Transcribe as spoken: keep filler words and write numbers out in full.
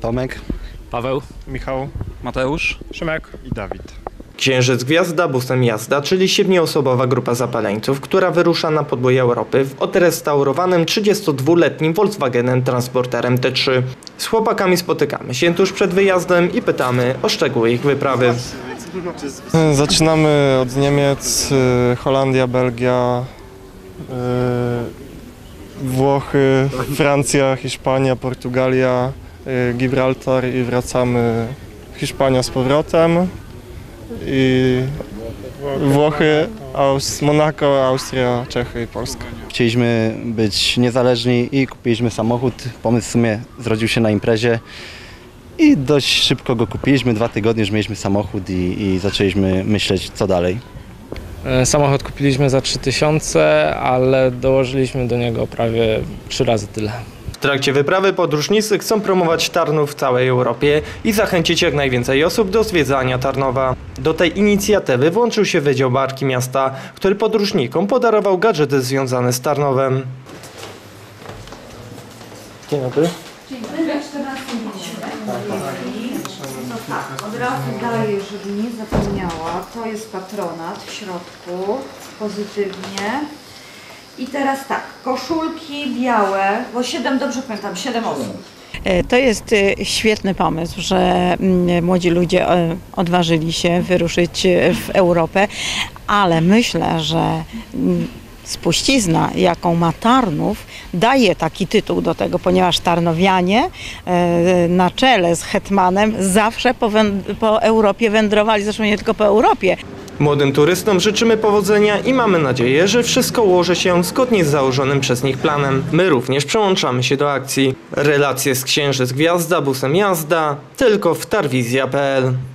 Tomek, Paweł, Michał, Mateusz, Szymek i Dawid. Księżyc Gwiazda busem jazda, czyli siedmioosobowa grupa zapaleńców, która wyrusza na podbój Europy w odrestaurowanym trzydziestodwuletnim Volkswagenem Transporterem T trzy. Z chłopakami spotykamy się tuż przed wyjazdem i pytamy o szczegóły ich wyprawy. Zaczynamy od Niemiec, Holandia, Belgia, Włochy, Francja, Hiszpania, Portugalia, Gibraltar i wracamy Hiszpania z powrotem. I Włochy, Aus Monako, Austria, Czechy i Polska. chcieliśmy być niezależni i kupiliśmy samochód. Pomysł w sumie zrodził się na imprezie i dość szybko go kupiliśmy. Dwa tygodnie już mieliśmy samochód i, i zaczęliśmy myśleć, co dalej. samochód kupiliśmy za trzy tysiące, ale dołożyliśmy do niego prawie trzy razy tyle. W trakcie wyprawy podróżnicy chcą promować Tarnów w całej Europie i zachęcić jak najwięcej osób do zwiedzania Tarnowa. Do tej inicjatywy włączył się Wydział Marki Miasta, który podróżnikom podarował gadżety związane z Tarnowem. Dzień dobry. Czyli będę czternastym No tak, od razu daję, żeby nie zapomniała. To jest patronat w środku, pozytywnie. I teraz tak, koszulki białe, bo siedem, dobrze pamiętam, siedem osób. To jest świetny pomysł, że młodzi ludzie odważyli się wyruszyć w Europę, ale myślę, że spuścizna, jaką ma Tarnów, daje taki tytuł do tego, ponieważ tarnowianie na czele z hetmanem zawsze po, po Europie wędrowali, zresztą nie tylko po Europie. Młodym turystom życzymy powodzenia i mamy nadzieję, że wszystko ułoży się zgodnie z założonym przez nich planem. My również przyłączamy się do akcji. Relacje z Księżyc Gwiazda busem jazda tylko w tarwizja kropka p l.